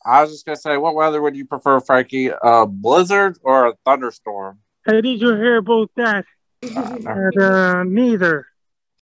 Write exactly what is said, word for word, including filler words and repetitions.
I was just gonna say, what weather would you prefer, Frankie? A blizzard or a thunderstorm? I need to hear about that. Uh, no. And, uh, neither.